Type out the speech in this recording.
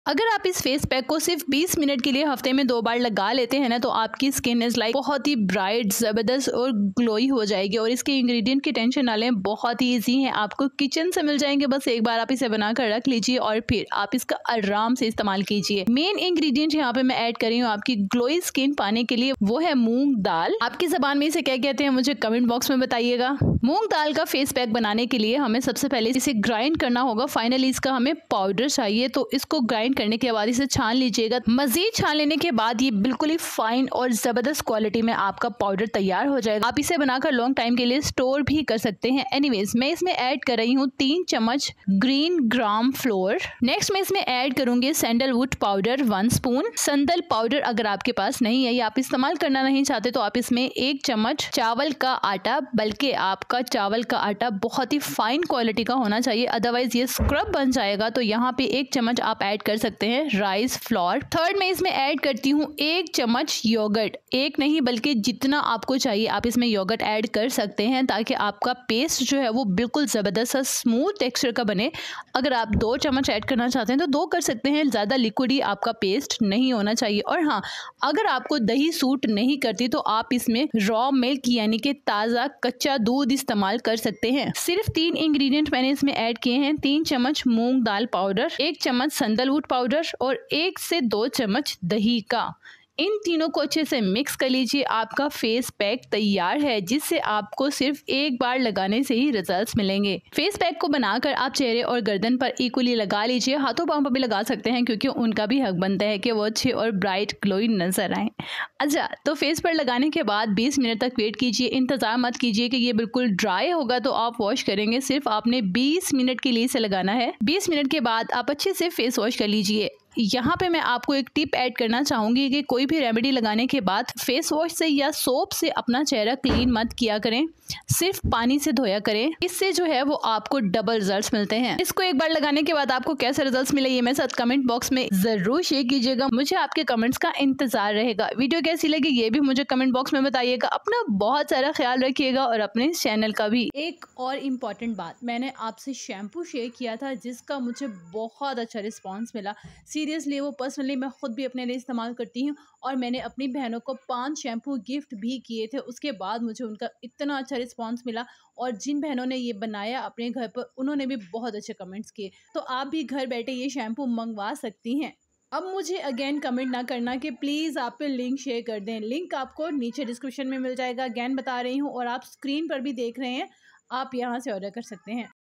अगर आप इस फेस पैक को सिर्फ 20 मिनट के लिए हफ्ते में 2 बार लगा लेते हैं ना, तो आपकी स्किन इज लाइक बहुत ही ब्राइट, जबरदस्त और ग्लोई हो जाएगी। और इसके इंग्रेडिएंट की टेंशन ना लें, बहुत ही इजी है, आपको किचन से मिल जाएंगे। बस एक बार आप इसे बनाकर रख लीजिए और फिर आप इसका आराम से इस्तेमाल कीजिए। मेन इंग्रेडिएंट यहाँ पे मैं ऐड कर रही हूँ आपकी ग्लोई स्किन पाने के लिए, वो है मूंग दाल। आपकी जबान में इसे क्या कहते हैं मुझे कमेंट बॉक्स में बताइएगा। मूंग दाल का फेस पैक बनाने के लिए हमें सबसे पहले इसे ग्राइंड करना होगा। फाइनली इसका हमें पाउडर चाहिए, तो इसको ग्राइंड करने के बाद इसे छान लीजिएगा। मजीद छान लेने के बाद ये बिल्कुल ही फाइन और जबरदस्त क्वालिटी में आपका पाउडर तैयार हो जाएगा। आप इसे बनाकर लॉन्ग टाइम के लिए स्टोर भी कर सकते हैं। एनीवेज, मैं इसमें ऐड कर रही हूँ 3 चम्मच ग्रीन ग्राम फ्लोर। नेक्स्ट मैं इसमें ऐड करूंगी सैंडलवुड पाउडर 1 स्पून। संदल पाउडर अगर आपके पास नहीं है या आप इस्तेमाल करना नहीं चाहते, तो आप इसमें 1 चम्मच चावल का आटा, बल्कि आपका चावल का आटा बहुत ही फाइन क्वालिटी का होना चाहिए, अदरवाइज ये स्क्रब बन जाएगा। तो यहाँ पे 1 चम्मच आप ऐड कर सकते हैं राइस फ्लोर। थर्ड मैं इसमें ऐड करती हूँ 1 चम्मच योगर्ट। एक नहीं बल्कि जितना आपको चाहिए आप इसमें योगर्ट ऐड कर सकते हैं, ताकि आपका पेस्ट जो है वो बिल्कुल जबरदस्त स्मूथ टेक्सचर का बने। अगर आप 2 चम्मच ऐड करना चाहते हैं तो 2 कर सकते हैं, ज्यादा लिक्विडी आपका पेस्ट नहीं होना चाहिए। और हाँ, अगर आपको दही सूट नहीं करती तो आप इसमें रॉ मिल्क यानी कि ताजा कच्चा दूध इस्तेमाल कर सकते हैं। सिर्फ 3 इंग्रेडिएंट मैंने इसमें ऐड किए हैं, 3 चम्मच मूंग दाल पाउडर, 1 चम्मच सैंडलवुड पाउडर और 1 से 2 चम्मच दही का। इन तीनों को अच्छे से मिक्स कर लीजिए। आपका फेस पैक तैयार है, जिससे आपको सिर्फ एक बार लगाने से ही रिजल्ट्स मिलेंगे। फेस पैक को बनाकर आप चेहरे और गर्दन पर इक्वली लगा लीजिए, हाथों पांव पर भी लगा सकते हैं, क्योंकि उनका भी हक बनता है कि वो अच्छे और ब्राइट ग्लोई नजर आए। अच्छा, तो फेस पर लगाने के बाद 20 मिनट तक वेट कीजिए। इंतजार मत कीजिए कि ये बिल्कुल ड्राई होगा तो आप वॉश करेंगे। सिर्फ आपने 20 मिनट के लिए इसे लगाना है। 20 मिनट के बाद आप अच्छे से फेस वॉश कर लीजिए। यहाँ पे मैं आपको एक टिप ऐड करना चाहूंगी कि कोई भी रेमेडी लगाने के बाद फेस वॉश से या सोप से अपना चेहरा क्लीन मत किया करें, सिर्फ पानी से धोया करें। इससे जो है वो आपको डबल रिजल्ट्स मिलते हैं। इसको एक बार लगाने के बाद आपको कैसे रिजल्ट्स मिले ये मेरे साथ कमेंट बॉक्स में जरूर शेयर कीजिएगा। मुझे आपके कमेंट्स का इंतजार रहेगा। वीडियो कैसी लगी ये भी मुझे कमेंट बॉक्स में बताइएगा। अपना बहुत सारा ख्याल रखिएगा और अपने चैनल का भी। एक और इम्पॉर्टेंट बात, मैंने आपसे शैम्पू शेयर किया था जिसका मुझे बहुत अच्छा रिस्पॉन्स मिला। सीरियसली वो पर्सनली मैं खुद भी अपने लिए इस्तेमाल करती हूँ और मैंने अपनी बहनों को 5 शैम्पू गिफ्ट भी किए थे। उसके बाद मुझे उनका इतना अच्छा रिस्पांस मिला और जिन बहनों ने ये बनाया अपने घर पर उन्होंने भी बहुत अच्छे कमेंट्स किए। तो आप भी घर बैठे ये शैम्पू मंगवा सकती हैं। अब मुझे अगेन कमेंट ना करना कि प्लीज़ आप पे लिंक शेयर कर दें। लिंक आपको नीचे डिस्क्रिप्शन में मिल जाएगा। अगेन बता रही हूँ और आप स्क्रीन पर भी देख रहे हैं, आप यहाँ से ऑर्डर कर सकते हैं।